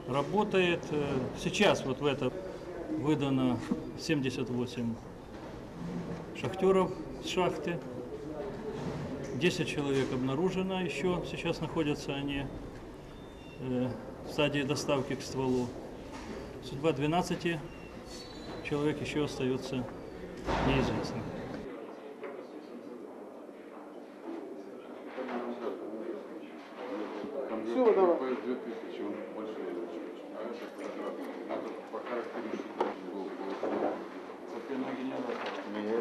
работает. Сейчас вот в это выдано 78 шахтеров с шахты. 10 человек обнаружено еще, сейчас находятся они в стадии доставки к стволу. Судьба 12 человек еще остается неизвестной. Все, давай. 2000, он больше по характеристике был. Цепельный генератор. Нет.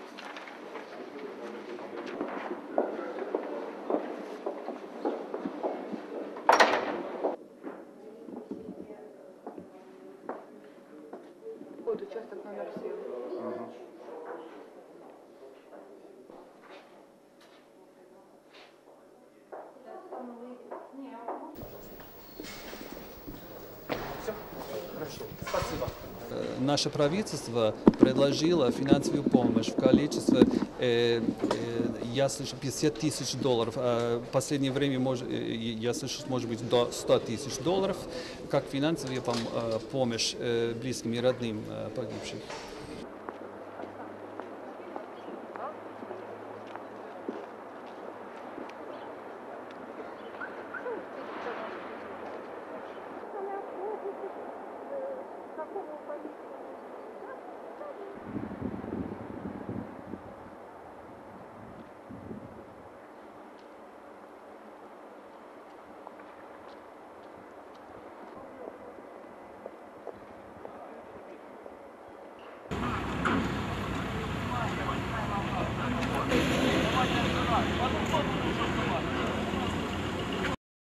Вот участок номер 7. Наше правительство предложило финансовую помощь в количестве, я слышу, 50 тысяч долларов. В последнее время, я слышу, может быть, до 100 тысяч долларов, как финансовая помощь близким и родным погибших. Давай,